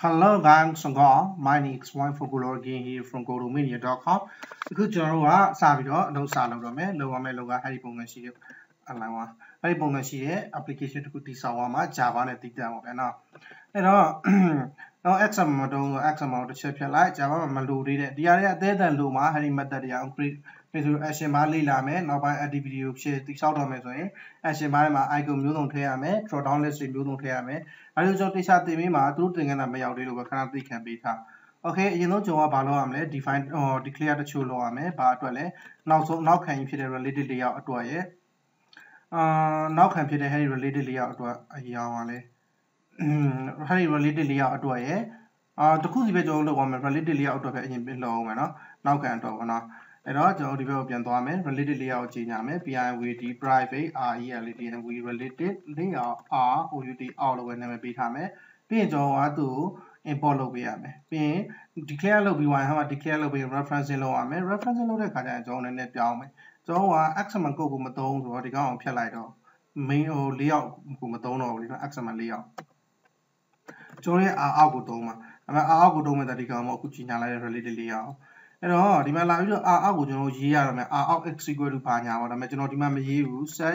Hello guys, my name is Wine for Color again here from GoToMedia.com. အခုကျွန်တော်တို့ကစပြီးတော့အလုပ်စလုပ်တော့မယ်။လုပ်ရမယ့်အလုပ်ကအဲ့ဒီပုံစံရှိတဲ့ online ပါ။အဲ့ဒီပုံစံရှိတဲ့ application တစ်ခုတည်ဆောက်ရမှာ Java နဲ့တည်တံ့ပါဗျာနော်။အဲ့တော့တော့ XML မတုံးဆို XML တစ်ချက်ဖြတ်လိုက် Java မှာမလိုသေးတဲ့ဒီဟာတွေအသေးအံလိုမှာအဲ့ဒီ method တွေအောင် create ပြီးဆို action bar လေ့လာမယ်နောက်ပိုင်း activity ကိုဖြည့်တည်ဆောက်တော့မယ်ဆိုရင် action bar ထဲမှာ icon မျိုးစုံထည့်ရမယ် drop down list တွေမျိုးစုံထည့်ရမယ်အဲ့လိုကျွန်တော်တေချာတင်ပေးမှာသူတို့သင်ခန်းစာမရောက်သေးလို့ပဲခဏသိခံပေးထား Okay အရင်ဆုံးကျွန်တော်ကဘာလုပ်ရမလဲ define declare တချို့လုပ်ရမယ်ဘာအတွက်လဲနောက်ခံဖြစ်တဲ့ related layout အတွက်ရဲ့နောက်ခံဖြစ်တဲ့ heavy related layout အတွက်အရာပါလဲheavy related layout အတွက်ရဲ့တခုစီပဲကျွန်တော်လုပ်ရမယ် related layout အတွက်ပဲအရင်လုပ်အောင်မယ်နော်နောက်ခံအတွက်ပေါ့နော်အဲ့တော့ကျွန်တော်ဒီဘက်ကိုပြန်သွားမယ် related layout ကိုကြီးညာမယ် PIWD private RELATED and we related layout ROUT အောက်လို့ပဲနာမည်ပေးထားမယ်ပြီးရင်ကျွန်တော်ကသူ့ကို import လုပ်ပေးရမယ်ပြီးရင် declare လုပ်ပြီးသွားရင်ဟာမှာ declare လုပ်ပြီး referencing လုပ်ရမယ် referencing လုပ်တဲ့ခါကျရင်ကျွန်တော်နည်းနည်းပြောင်းမယ်ကျွန်တော်က XML code ကိုမသုံးဆိုတော့ဒီကောင်ကိုဖျက်လိုက်တော့ main layout ကိုမသုံးတော့ဘူးလေနော် XML layout ကျွန်တော်ရဲ့ R အောက်ကိုသုံးမှာအဲ့မဲ့ R အောက်ကိုသုံးမဲ့ဒီကောင်မအခုကြီးညာလိုက်တဲ့ related layout အဲ့တော့ဒီမှာလာပြီးတော့ R အောက်ကိုကျွန်တော်ရေးရတော့မယ် R အောက် x equal to ဘာညာပေါ့ဒါပေမဲ့ကျွန်တော်ဒီမှာမရေးဘူး set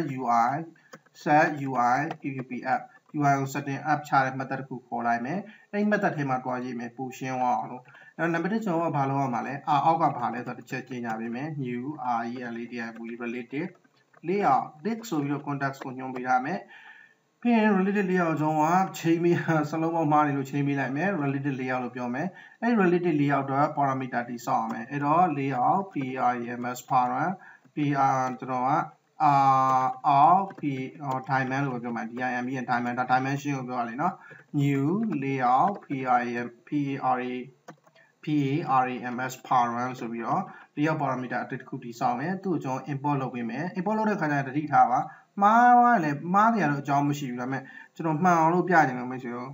UI ppp app UI ကို setting app ချတဲ့ method တစ်ခုခေါ်လိုက်မယ်အဲ့ဒီ method ထဲမှာတွားရေးမယ်ပိုရှင်းသွားအောင်လို့အဲ့တော့ number 1ကျွန်တော်ကဘာလုပ်ရမှာလဲ R အောက်ကဘာလဲဆိုတော့တစ်ချက်ကြီးညာပေးမယ် new related layout link ဆိုပြီးတော့ context ကိုညွှန်ပေးထားမယ်ပြီးရင် related layout ကျွန်တော်ကချိန်ပြီးစလုံးပေါင်းမှားနေလို့ချိန်ပေးလိုက်မယ် related layout လို့ပြောမယ်အဲ့ related layout တော့ parameter တိဆောက်အောင်မယ်အဲ့တော့ layout params parentကျွန်တော်ကdiamond လို့ပြောမှာ DIME ရဲ့ diamond dimension ကိုပြောရလေနော် new layout params parent ဆိုပြီးတော့ layout parameter အတစ်ခုတိဆောက်မယ်သူ့ကိုကျွန်တော် import လုပ်ပေးမယ် import လုပ်တဲ့ခါကျရင်တတိထားပါမှားသွားတယ်မှားတယ်တော့အကြောင်းမရှိဘူးဒါပေမဲ့ကျွန်တော်မှန်အောင်လို့ပြချင်လို့မရှိဘူး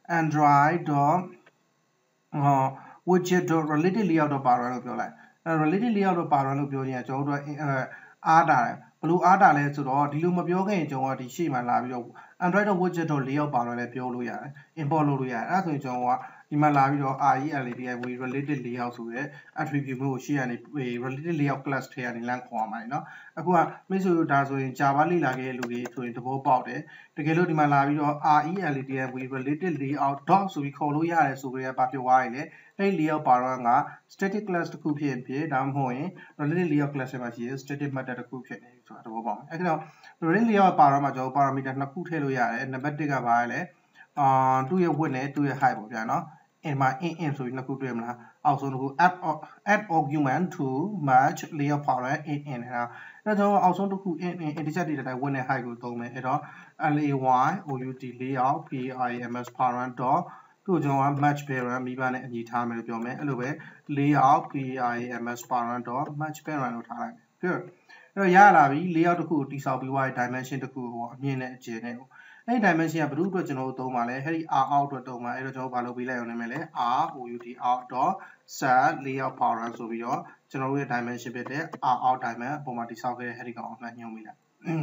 android.widget.related layout.parent လို့ပြောလိုက်related layout.parent လို့ပြောရင်ကျွန်တော်တို့အားတာတယ်ဘလို့အားတာလဲဆိုတော့ဒီလိုမပြောခဲ့ရင်ကျွန်တော်ကဒီရှေ့မှာလာပြီးတော့ android.widget.layout.parent လည်းပြောလို့ရတယ် import လုပ်လို့ရတယ်အဲ့ဒါဆိုရင်ကျွန်တော်ကဒီမှာလာပြီးတော့ RELATED related layout ဆိုတဲ့ attribute မျိုးကိုရှေ့ကနေ related layout class ထဲကနေလမ်းခေါ်ရမှာเนาะအခုကမိတ်ဆွေတို့ဒါဆိုရင် Java လေ့လာခဲ့တဲ့လူတွေဆိုရင်သဘောပေါက်တယ်တကယ်လို့ဒီမှာလာပြီးတော့ RELATED related layout dot ဆိုပြီးခေါ်လို့ရတယ်ဆိုကြရဘာဖြစ်သွားရလဲအဲ့ layout parent က static class တစ်ခုဖြစ်ဒါမှမဟုတ်ရင် related layout class ထဲမှာရှိတဲ့ static method တစ်ခုဖြစ်နေပြီဆိုတာသဘောပေါက်မယ်အဲ့ဒါတော့ related layout parent မှာကျွန်တော် parameter နှစ်ခုထည့်လို့ရတယ်နံပါတ်1ကဘာလဲသူ့ရဲ့ width နဲ့သူ့ရဲ့ height ပေါ့ဗျာเนาะ in မှာ in ဆိုပြီးနှစ်ခုတွေ့မလားအောက်ဆုံးတစ်ခု add argument to match layout parent in အဲ့ဒါကျွန်တော်အောက်ဆုံးတစ်ခု in integer data type width နဲ့ height ကိုသုံးမယ်အဲ့တော့ layout layout params parent dot သူ့ကျွန်တော်က match parent မိဘနဲ့အညီထားမယ်လို့ပြောမယ်အဲ့လိုပဲ layout params parent dot match parent လို့ထားလိုက်မယ် good အဲ့တော့ရလာပြီ layout တစ်ခုကိုတိဆောက်ပြီးွားတဲ့ dimension တစ်ခုကိုအမြင့်နဲ့အကျယ်နဲ့အဲ့ဒီ dimension ကဘယ်သူ့အတွက်ကျွန်တော်တို့သုံးပါလဲအဲ့ဒီ r အောက်အတွက်သုံးပါအဲ့တော့ကျွန်တော်ဘာလုပ်ပေးလိုက်အောင်လဲမယ်လဲ rout out.set layout parent ဆိုပြီးတော့ကျွန်တော်တို့ရဲ့ dimension ဖြစ်တဲ့ r အောက် dimension အပေါ်မှာတိဆောက်ခဲ့တဲ့အဲ့ဒီကောင်ကိုညှို့မိလိုက်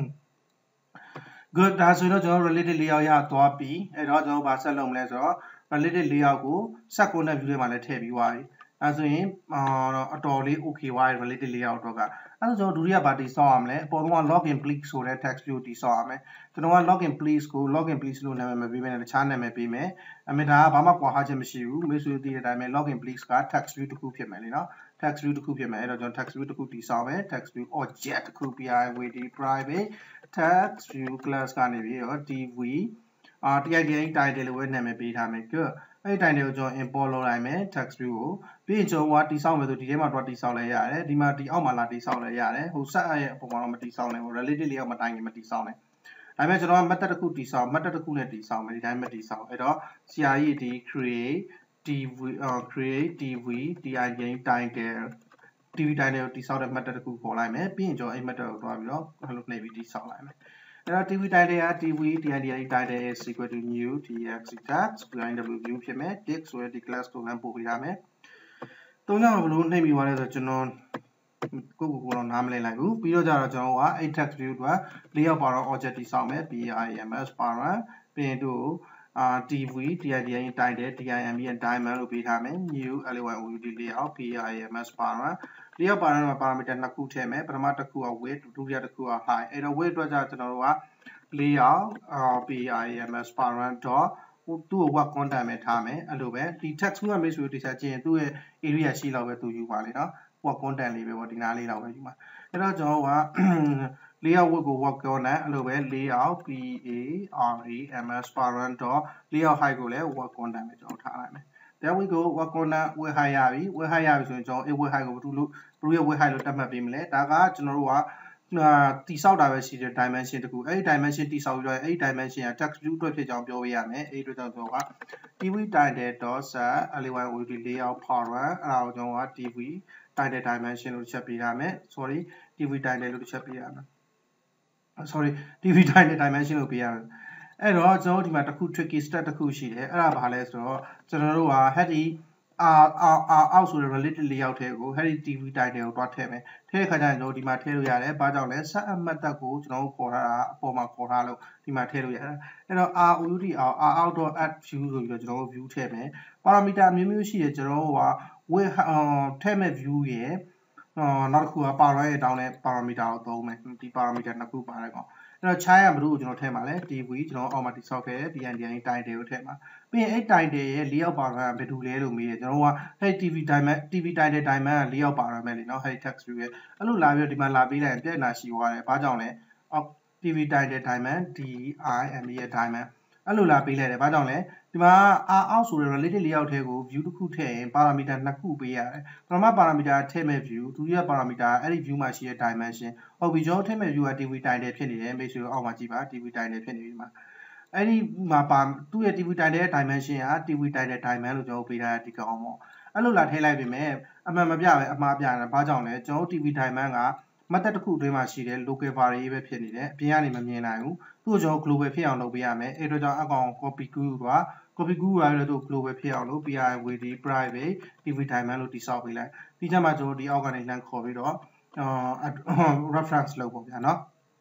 good ဒါဆိုတော့ကျွန်တော် related layout ရသွားပြီအဲ့တော့ကျွန်တော်ဘာဆက်လုပ်မလဲဆိုတော့ related layout ကို set content view ထဲမှာလည်းထည့်ပြီးွားပြီအဲဆိုရင်အတော်လေး okay ဝါး related layout တော့ကအဲဆိုကျွန်တော်ဒုတိယပါတိဆောက်ရမလဲအပေါ်ဆုံးက login please ဆိုတဲ့ text view တိဆောက်ရမယ်ကျွန်တော်က login please ကို login please လို့နာမည်မပေးဘဲနဲ့တခြားနာမည်ပေးမယ်အမေဒါကဘာမှကွာဟချက်မရှိဘူးမိတ်ဆွေသိတဲ့အတိုင်းပဲ login please က text view တစ်ခုဖြစ်မယ်လေနော် text view တစ်ခုဖြစ်မယ်အဲ့တော့ကျွန်တော် text view တစ်ခုတိဆောက်မယ် text view object တစ်ခု PIWD private text view class ကနေပြီးတော့ tv title လို့ပဲနာမည်ပေးထားမယ် good အဲ့ဒီ title ကိုကျွန်တော် import လုပ်လိုက်မယ် text view ကိုပြီးရင်ကျွန်တော်ကတိဆောက်မယ်ဆိုဒီထဲမှာတော့တိဆောက်လိုက်ရတယ်ဒီမှာဒီအောက်မှာလာတိဆောက်လိုက်ရတယ်ဟို set ရဲ့အပေါ်မှာတော့မတိဆောက်နိုင်ဘူး related layout မတိုင်းခင်မတိဆောက်နိုင်ဒါပေမဲ့ကျွန်တော်က method တစ်ခုတိဆောက် method တစ်ခုနဲ့တိဆောက်မယ်ဒီတိုင်းမတိဆောက်အဲ့တော့ CRED create tv title tv title ကိုတိဆောက်တဲ့ method တစ်ခုခေါ်လိုက်မယ်ပြီးရင်ကျွန်တော်အဲ့ method ကိုတွားပြီးတော့အဲ့လိုနှိပ်ပြီးတိဆောက်လိုက်မယ်အဲ့တော့ tv title က tv title is equal to new txt text behind the view ဖြစ်မယ် text ဆိုတဲ့ဒီ class ကိုလည်းပို့ပေးရမယ်သုံးကြောင့်ဘလို့နှိပ်ပြီးသွားလဲဆိုတော့ကျွန်တော်ကိုတော့နားမလည်လိုက်ဘူးပြီးတော့ကြတော့ကျွန်တော်ကအဲ့ text view က layout parent object တိဆောက်မယ် params parent ပြီးရင်တို့ TV TIDI တိုင်းတဲ့ DIMB ရဲ့ diamond လို့ပေးထားမယ် new LY-OUT layout PIMS parent layout parent မှာ parameter နှစ်ခုထည့်မယ်ပထမတစ်ခုက width ဒုတိယတစ်ခုက height အဲ့တော့ width အတွက်ကျကျွန်တော်တို့က layout PIMS parent dot သူ့ကို work content ပဲထားမယ်အဲ့လိုပဲဒီ text ကမေးဆိုတခြားကြည့်ရင်သူ့ရဲ့ area ရှိလောက်ပဲသူယူပါလေနော် work content လေးပဲပေါ့ဒီနားလေးလောက်ပဲယူပါအဲ့တော့ကျွန်တော်က layout width ကို work content အဲ့လိုပဲ layout PARAMS parent dot layout height ကိုလည်း work content ပဲကျွန်တော်ထားလိုက်မယ် then we go work content width height ရပြီ width height ရပြီဆိုရင်ကျွန်တော် width height ကိုဘယ်လိုရဲ့ width height လို့တတ်မှတ်ပေးမလဲဒါကကျွန်တော်တို့ကတိဆောက်တာပဲရှိတဲ့ dimension တခုအဲ့ဒီ dimension တိဆောက်ပြီးတော့အဲ့ဒီ dimension က text view အတွက်ဖြစ်ကြောင်းပြောပေးရမယ်အဲ့ဒီအတွက်ကြောင့်ကျွန်တော်က tv title.set LY-OUT layout parent အဲ့ဒါကိုကျွန်တော်က tv title dimension လို့ချက်ပေးရမယ် sorry tv title လို့ချက်ပေးရမယ် sorry tv title dimension လို့ပေးရမယ်အဲ့တော့ကျွန်တော်ဒီမှာတစ်ခု tricky step တစ်ခုရှိတယ်အဲ့ဒါဘာလဲဆိုတော့ကျွန်တော်တို့က heady out ဆိုတဲ့ related layout ထဲကို heady tv title ကိုတွားထည့်မယ်ထည့်တဲ့ခါကျရင်ကျွန်တော်ဒီမှာထည့်လို့ရတယ်ဘာကြောင့်လဲ set up method ကိုကျွန်တော်တို့ခေါ်ထားတာအပေါ်မှာခေါ်ထားလို့ဒီမှာထည့်လို့ရတယ်အဲ့တော့ rout.add view ဆိုပြီးတော့ကျွန်တော်တို့ view ထည့်မယ် parameter အမျိုးမျိုးရှိတယ်ကျွန်တော်တို့က width ထည့်မဲ့ view ရယ်နောက်တစ်ခုက parent ရဲ့တောင်းတဲ့ parameter ကိုသုံးမယ်ဒီ parameter နှစ်ခုပါတယ်ကောင်အဲ့တော့ child ကဘယ်လိုကိုကျွန်တော်ထည့်မှာလဲ tv ကျွန်တော်အောက်မှာတိဆောက်ခဲ့တဲ့ DNDI title ကိုထည့်မှာပြီးရင်အဲ့ title ရဲ့ layout parent ကဘယ်သူလဲလို့မေးတယ်ကျွန်တော်ကအဲ့ tv title diamond က layout parent ပဲလေနော်အဲ့ text view ရဲ့အဲ့လိုလာပြီးတော့ဒီမှာလာပေးလိုက်ရင်ပြည့်နာရှိသွားတယ်ဘာကြောင့်လဲအောက် tv title diamond DIMB ရဲ့ diamond အဲ့လိုလာပေးလိုက်တယ်ဘာကြောင့်လဲဒီမှာ out ဆိုတဲ့ related layout ထဲကို view တစ်ခုထည့်ရင် parameter နှစ်ခုပေးရတယ်ပထမ parameter ထည့်မဲ့ view ဒုတိယ parameter အဲ့ဒီ view မှာရှိတဲ့ dimension ဟုတ်ပြီကျွန်တော်ထည့်မဲ့ view က tv title ဖြစ်နေတယ်မိတ်ဆွေတို့အောက်မှာကြည့်ပါ tv title ဖြစ်နေပြီမှာအဲ့ဒီမှာပါသူ့ရဲ့ tv title ရဲ့ dimension က tv title diamond လို့ကျွန်တော်ပေးထားတဲ့ဒီကောင်ပေါ့အဲ့လိုလာထည့်လိုက်ပြီမဲ့အမှန်မပြပဲအမှားပြတယ်ဘာကြောင့်လဲကျွန်တော် tv diamond က method တစ်ခုအတွင်းမှာရှိတဲ့ local variable ပဲဖြစ်နေတယ်အပြင်ကနေမမြင်နိုင်ဘူးသူ့ကိုကျွန်တော် global ဖြစ်အောင်လုပ်ပေးရမယ်အဲ့တော့ကြောင့်အကောင် copy group က copy group ရတဲ့သူ global ဖြစ်အောင်လို့ PIVD private tv diamond လို့တိဆောက်ပေးလိုက်ဒီချက်မှာကျွန်တော်ဒီအောက်ကနေလှမ်းခေါ်ပြီးတော့ reference လုပ်ပေါ့ဗျာနော်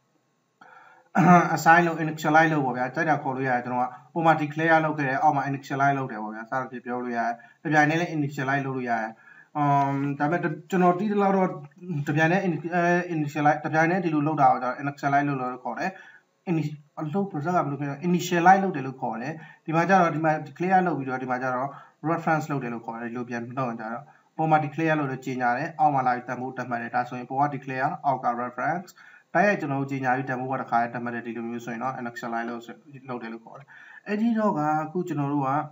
assign လို့ initialize လုပ်ပေါ့ဗျာတိုက်တာခေါ်လို့ရတယ်ကျွန်တော်ကပုံမှန် declare လုပ်ခဲ့တယ်အောက်မှာ initialize လုပ်တယ်ပေါ့ဗျာစသဖြင့်ပြောလို့ရတယ်တပြိုင်တည်းလည်း initialize လုပ်လို့ရတယ်ဒါပေမဲ့ကျွန်တော်တီးတလောက်တော့တပြိုင်တည်း initialize တပြိုင်တည်းဒီလိုလုပ်တာကိုကျွန်တော် initialize လုပ်လို့ခေါ်တယ်အလုပ် process ကဘယ်လိုပြောလဲ initialize လုပ်တယ်လို့ခေါ်တယ်ဒီမှာကျတော့ဒီမှာ declare လုပ်ပြီးတော့ဒီမှာကျတော့ reference လုပ်တယ်လို့ခေါ်တယ်ဒီလိုပြန်လုပ်ရင်ကျတော့ပုံမှန် declare လုပ်လို့ကြီးညာတယ်အောက်မှာလာပြီးတန်ဖိုးတတ်မှတ်တယ်ဒါဆိုရင်ပုံက declare အောက်က reference တိုက်ရိုက်ကျွန်တော်တို့ကြီးညာပြီးတန်ဖိုးကတစ်ခါတတ်မှတ်တယ်ဒီလိုမျိုးဆိုရင်တော့ initialize လုပ်တယ်လို့ခေါ်တယ်အဲ့ဒီတော့ကအခုကျွန်တော်တို့က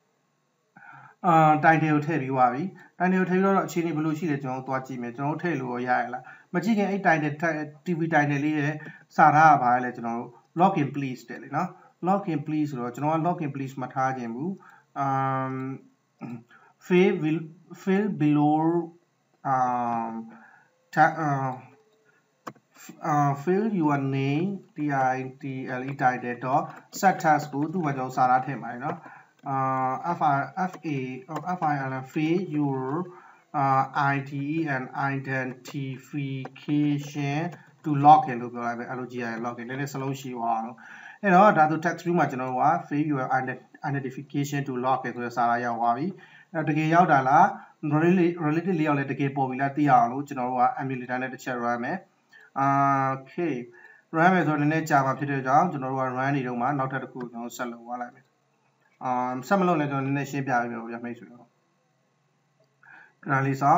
title ကိုထည့်ပြီးသွားပြီ title ကိုထည့်ပြီးတော့အခြေအနေဘယ်လိုရှိလဲကျွန်တော်တို့သွားကြည့်မယ်ကျွန်တော်တို့ထည့်လို့ရရလားမကြည့်ခင်အဲ့ title TV title လေးရဲ့စာထားကဘာလဲကျွန်တော်တို့ login please တဲ့လေနော် login please ဆိုတော့ကျွန်တော်က login please မထားခြင်းဘူးfill below fill your name title title dot set task ကိုသူ့မှာကျွန်တော်စာထားထည့်ပါတယ်နော်fill your IDE and identification to login လို့ပြောလိုက်ပဲအဲ့လိုကြည့်ရတယ် login နည်းနည်းစလုံးရှိသွားအောင်အဲ့တော့ဒါဆို text view မှာကျွန်တော်တို့က fill your identification to login ဆိုတဲ့စာသားရောက်သွားပြီအဲ့တကယ်ရောက်တာလား related layout လည်းတကယ်ပေါ်ပြီလားသိရအောင်လို့ကျွန်တော်တို့က emulator နဲ့တစ်ချက် run မယ်okay run မယ်ဆိုတော့နည်းနည်းကြာမှာဖြစ်တဲ့ကြောင့်ကျွန်တော်တို့က run နေတော့မှနောက်ထပ်တစ်ခုကျွန်တော်ဆက်လုပ်သွားလိုက်မယ်ဆက်မလုပ်နဲ့ကျွန်တော်နည်းနည်းရှင်းပြပေးမယ်ဗျာမိတ်ဆွေတို့ဒါလေးစော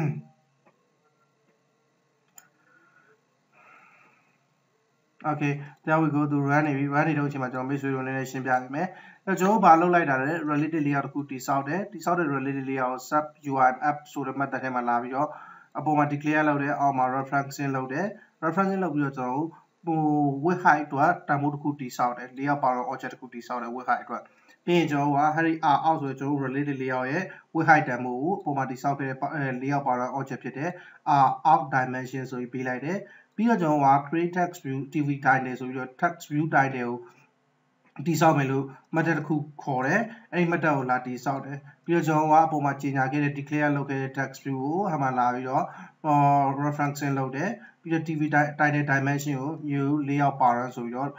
okay there we go to run နေပြီ run နေတော့အချိန်မှာကျွန်တော်မိတ်ဆွေတို့နည်းနည်းရှင်းပြပေးမယ်အဲ့ကျွန်တော်ဘာလုပ်လိုက်တာလဲ related layout တစ်ခုတိဆောက်တယ်တိဆောက်တဲ့ related layout sub UIF ဆိုတဲ့ method ထဲမှာလာပြီးတော့အပေါ်မှာ declare လုပ်တယ်အောက်မှာ referencing လုပ်တယ် referencing လုပ်ပြီးတော့ကျွန်တော်တို့width height အတွက်တန်ဖိုးတစ်ခုတိဆောက်တယ် layout power object တစ်ခုတိဆောက်တယ် width height အတွက်ပြီးရင်ကျွန်တော်က heady out ဆိုတော့ကျွန်တော် related layout ရဲ့ width height တန်ဖိုးကိုအပေါ်မှာတိဆောက်ခဲ့တဲ့ layout power object ဖြစ်တဲ့ out dimension ဆိုပြီးပေးလိုက်တယ်ပြီးတော့ကျွန်တော်က create text view tv title ဆိုပြီးတော့ text view title ကိုတိဆောက်မယ်လို့ method တစ်ခုခေါ်တယ်အဲ့ဒီ method ကိုလာတိဆောက်တယ်ပြီးတော့ကျွန်တော်ကအပေါ်မှာကြီးညာခဲ့တဲ့ declare လုပ်ခဲ့တဲ့ text view ကိုဟမှာလာပြီးတော့ referencing လုပ်တယ်ပြီးတော့ tv title dimension ကို new layout parent ဆိုပြီးတော့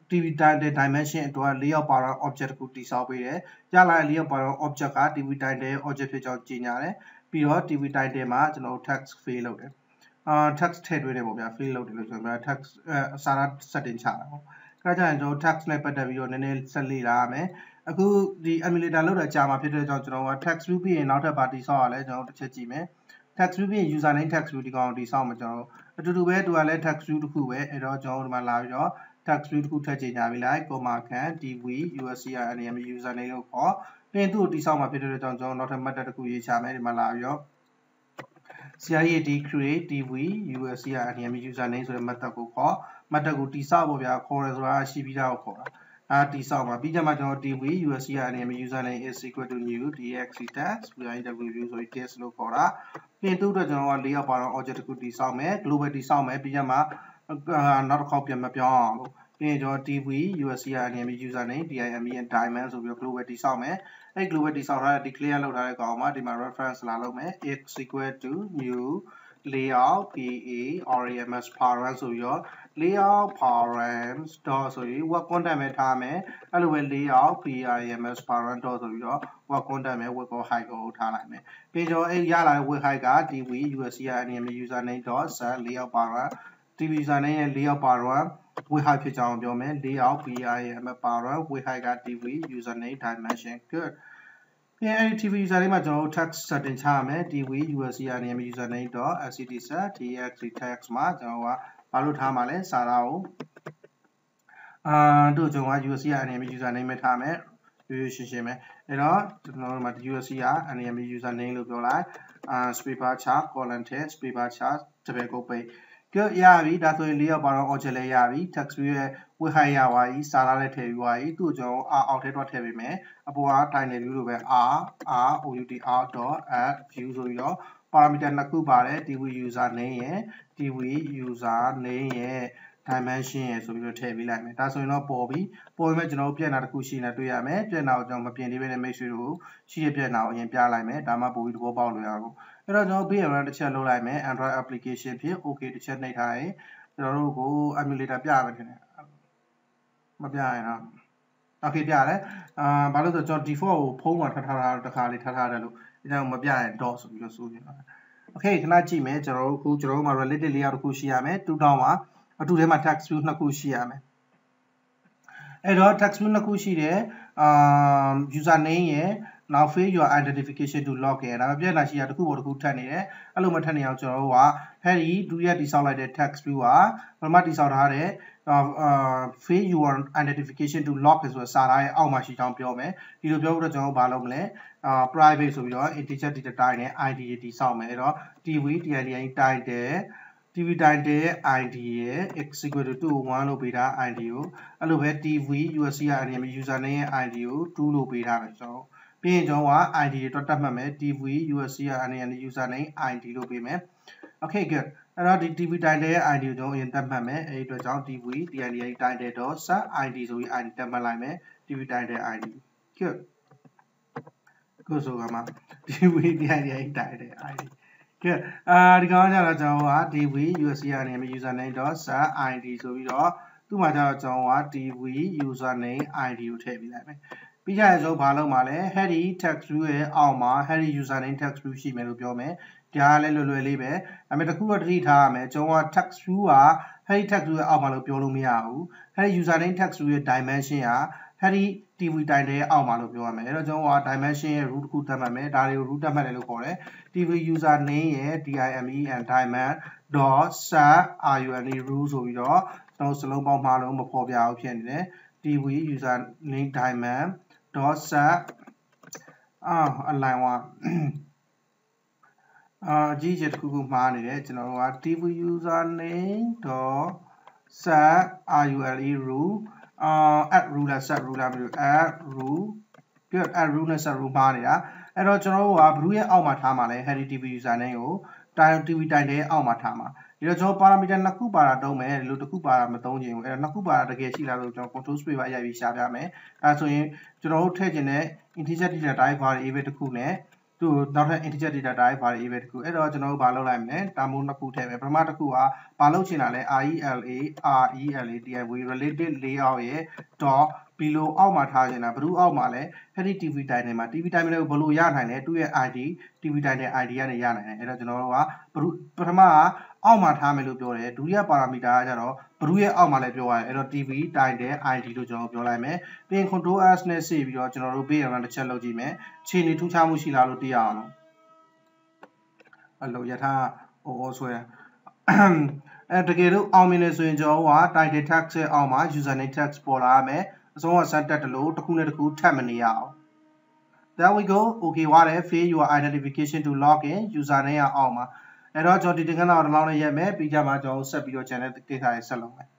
TV dimension အတွက်layout ပါတော့ object ကိုတည်ဆောက်ပေးတယ်ရလာတဲ့ layout ပါတော့ object က TV title object ဖြစ်ကြောင်းကြေညာတယ်ပြီးတော့ TV title မှာကျွန်တော် text fill လုပ်တယ်text ထည့်သွင်းတယ်ပေါ့ဗျာ fill လုပ်တယ်လို့ဆိုရင် text စာရ setting ချတာပေါ့အဲဒါကြောင့်ကျွန်တော် text နဲ့ပတ်သက်ပြီးတော့နည်းနည်းဆက်လေ့လာရမယ်အခုဒီ emulator လောက်တာကြာမှာဖြစ်တဲ့ကြောင့်ကျွန်တော်က text view ပြီးရင်နောက်ထပ်ပါတည်ဆောက်ရလဲကျွန်တော်တစ်ချက်ကြည့်မယ် text view ပြီးရင် username text view ဒီကောင်တည်ဆောက်မှာကျွန်တော်အတူတူပဲသူကလည်း text view တစ်ခုပဲအဲ့တော့ကျွန်တော်ဒီမှာလာပြီးတော့ text view တစ်ခုထည့်ကြေညာပြီးလိုက် comma ခန့် dv username username လို့ခေါ်ပြီးရင်သူ့ကိုတည်ဆောက်မှာဖြစ်တဲ့ကြောင့်ကျွန်တော်နောက်ထပ် method တစ်ခုရေးချမယ်ဒီမှာလာပြီးတော့ CREAT create dv username username ဆိုတဲ့ method ကိုခေါ် method ကိုတည်ဆောက်ဖို့ဗျာခေါ်ရဆိုတာရှိပြီးသားကိုခေါ်တာတည်ဆောက်မှာပြီးကြမှာကျွန်တော် dv username username is equal to new dx text view ဆိုပြီး text လို့ခေါ်တာပြီးရင်သူ့အတွက်ကျွန်တော်ကlayoutပါတော့ object တစ်ခုတည်ဆောက်မယ် global တည်ဆောက်မယ်ပြီးကြမှာနောက်တစ်ခေါက်ပြန်မပြောင်းအောင်လို့ပြီးရင်ကျွန်တော် dv username username dim diamond ဆိုပြီးတော့ global တည်ဆောက်မယ်အဲ့ global တည်ဆောက်ထားတဲ့ declare လုပ်ထားတဲ့ကောင်မှာဒီမှာ reference လာလုပ်မယ် is equal to new layout params params ဆိုပြီးတော့ layout params dot ဆိုပြီး web content ပဲထားမယ်အဲ့လိုပဲ layout params params dot ဆိုပြီးတော့ web content ပဲ web height ကိုထားလိုက်မယ်ပြီးတော့အဲ့ရလာတဲ့ web height က dv username dot set layout param dv username ရဲ့ layout param web height ဖြစ်ကြောင်းပြောမယ် layout param web height က dv username dimension goodပြန် TV username မှာကျွန်တော်တို့ text setting ချရမယ် dv username username dot scd set dx text မှာကျွန်တော်ကဘာလို့ထားမှာလဲစာသားကိုတို့ကျွန်တော်က username username ပဲထားမယ်ရိုးရိုးရှင်းရှင်းပဲအဲ့တော့ကျွန်တော်တို့မှာ username username လို့ပြောလိုက်space bar ချ colon ထည့် space bar ချတပည့်ကုတ်ပိတ်ကြရပြီဒါဆိုရင်layout ပါတော့ object လည်းရပြီ text view ရဲ့ width height ရပါပြီစာသားလည်းထည့်ပြီးသွားပြီသူ့ကိုကျွန်တော်အောက်ထဲတော့ထည့်ပေးမယ်အပေါ်က title view လိုပဲ r.add view ဆိုပြီးတော့ parameter နှစ်ခုပါတယ် dv username ရဲ့ dv username ရဲ့ dimension ရဲ့ဆိုပြီးတော့ထည့်ပေးလိုက်မယ်ဒါဆိုရင်တော့ပေါ်ပြီပေါ်ရင်ကျွန်တော်တို့ပြန်တာတစ်ခုရှိနေတွေ့ရမယ်ပြန်တာကိုကျွန်တော်မပြင်သေးဘဲနဲ့ make sure ကိုရှိရပြန်တာကိုအရင်ပြလိုက်မယ်ဒါမှပို့ပြီးသဘောပေါက်လို့ရအောင်အဲ့တော့ကျွန်တော် BRM တစ်ချက်လုပ်လိုက်မယ် Android application ဖြစ် OK တစ်ချက်နှိပ်ထားရင်ကျွန်တော်တို့ကို emulator ပြရမယ်ထင်တယ်မပြရင်တော့ OK ပြရတယ်ဘာလို့ဆိုတော့ကျွန်တော် default ကိုဖုန်းမှာထားတာတစ်ခါလေးထားထားတယ်လို့အဲကြောင့်မပြရင် dot ဆိုပြီးတော့ဆိုနေတာ OK ခဏကြည့်မယ်ကျွန်တော်တို့မှာ related layout တစ်ခုရှိရမယ်2000မှာအတူထဲမှာ text view နှစ်ခုရှိရမယ်အဲ့တော့ text view နှစ်ခုရှိတယ်username ရယ်နောက် fail your identification to log ရယ်ဒါပေမဲ့ပြဿနာရှိတာတစ်ခုပေါ်တစ်ခုထပ်နေတယ်အဲ့လိုမထပ်နေအောင်ကျွန်တော်တို့ကအဲ့ဒီဒုတိယတိဆောက်လိုက်တဲ့ text view ကပထမတိဆောက်ထားတဲ့ fail your identification to log ဆိုတဲ့စာသားရဲ့အောက်မှာရှိကြောင်းပြောမယ်ဒီလိုပြောဖို့တော့ကျွန်တော်တို့ဘာလုပ်မလဲprivate ဆိုပြီးတော့ integer data type နဲ့ id တိဆောက်မယ်အဲ့တော့ tv title title tv title ရဲ့ id ရဲ့ x equal to 1လို့ပေးထား id ကိုအဲ့လိုပဲ tv username username ရဲ့ id ကို2လို့ပေးထားမယ်ကျွန်တော်ပြီးရင်ကျွန်တော်က id တွေတော့တတ်မှတ်မယ် tv username id လို့ပေးမယ် okay good အဲ့တော့ဒီ tv title ရဲ့ id ကိုကျွန်တော်အရင်တတ်မှတ်မယ်အဲ့ဒီအတွက်ကြောင့် tv title.set id ဆိုပြီး id တတ်မှတ်လိုက်မယ် tv title id good ကိုဆိုကမှာ tv title id good ဒီကောင်ကကျတော့ကျွန်တော်က tv username.set id ဆိုပြီးတော့သူ့မှာကျတော့ကျွန်တော်က tv username id ကိုထည့်ပေးလိုက်မယ်ပြီးကြရဆိုဘာလုပ်မှာလဲ heady text view ရဲ့အောက်မှာ heady username text view ရှိမယ်လို့ပြောမယ်ဒါကလည်းလွယ်လွယ်လေးပဲဒါပေမဲ့တစ်ခုတော့တတိထားရမယ်ကျွန်တော်က text view က heady text view ရဲ့အောက်မှာလို့ပြောလို့မရဘူး heady username text view ရဲ့ dimension က heady tv title ရဲ့အောက်မှာလို့ပြောရမယ်အဲ့တော့ကျွန်တော်က dimension ရဲ့ root တစ်ခုသတ်မှတ်မယ်ဒါတွေကို root သတ်မှတ်တယ်လို့ခေါ်တယ် tv username ရဲ့ dim and diamond dot set run rule ဆိုပြီးတော့ကျွန်တော်စလုံးပေါင်းမှားလို့မဖော်ပြအောင်ဖြစ်နေတယ် tv username diamond dot set အလိုက်ဝအကြီးကြီးတစ်ခုခုမှားနေတယ်ကျွန်တော်တို့က tv username dot set rule add rule လား set rule လားမသိဘူး add rule good add rule နဲ့ set rule မှားနေတာအဲ့တော့ကျွန်တော်တို့က blue ရဲ့အောက်မှာထားမှာလဲ heady tv username ကို tv title ရဲ့အောက်မှာထားမှာဒီတော့ကျွန်တော် parameter နှစ်ခုပါတာတုံးမယ်ဒီလိုတစ်ခုပါတာမသုံးချင်ဘူးအဲ့တော့နှစ်ခုပါတာတကယ်ရှိလားလို့ကျွန်တော် control space ပါရိုက်ပြီးရှာပြမယ်အဲဆိုရင်ကျွန်တော်တို့ထည့်ခြင်းတဲ့ integer data type variable တစ်ခုနဲ့သူနောက်ထပ် integer data type ဘာတွေ ပဲတခုအဲ့တော့ကျွန်တော်တို့ဘာလုပ်လိုက်မလဲတာမိုးနှစ်ခုထည့်မယ်ပထမတစ်ခုကဘာလုပ်ချင်တာလဲ RELA related layout ရဲ့ dot below အောက်မှာထားချင်တာဘယ်သူအောက်မှာလဲအဲ့ဒီ TV title မှာ TV title ကိုဘယ်လိုရနိုင်လဲသူ့ရဲ့ ID TV title ID ကနေရနိုင်တယ်အဲ့တော့ကျွန်တော်တို့ကပထမကအောက်မှာထားမယ်လို့ပြောတယ်ဒုတိယ parameter ကကြတော့ဘယ်သူရဲ့အောက်မှာလဲပြောရတယ်အဲ့တော့ TV title ID လို့ကျွန်တော်ပြောလိုက်မယ်ပြီးရင် control S နဲ့ဆေ့ပြီးတော့ကျွန်တော်တို့ page run တစ်ချက်လုပ်ကြည့်မယ်ခြေနေထူးခြားမှုရှိလားလို့သိရအောင်အဲ့လိုရထားဟိုဆွဲတကယ်လို့အောင်မြင်နေဆိုရင်ကျွန်တော်က title text ရဲ့အောက်မှာ username text ပေါ်လာရမယ်အဆုံးကစတက်တလို့တစ်ခုနဲ့တစ်ခုထပ်မနေရအောင် There we go okay ဝါတယ် fail your identification to log in username ရအောင်မှာအဲ့တော့ကျွန်တော်ဒီတင်ခန်းတော့ဒီလောက်နဲ့ရက်မယ်ပြီးကြမှာကျွန်တော်ဆက်ပြီးတော့ channel ကိစ္စတွေဆက်လုပ်မယ်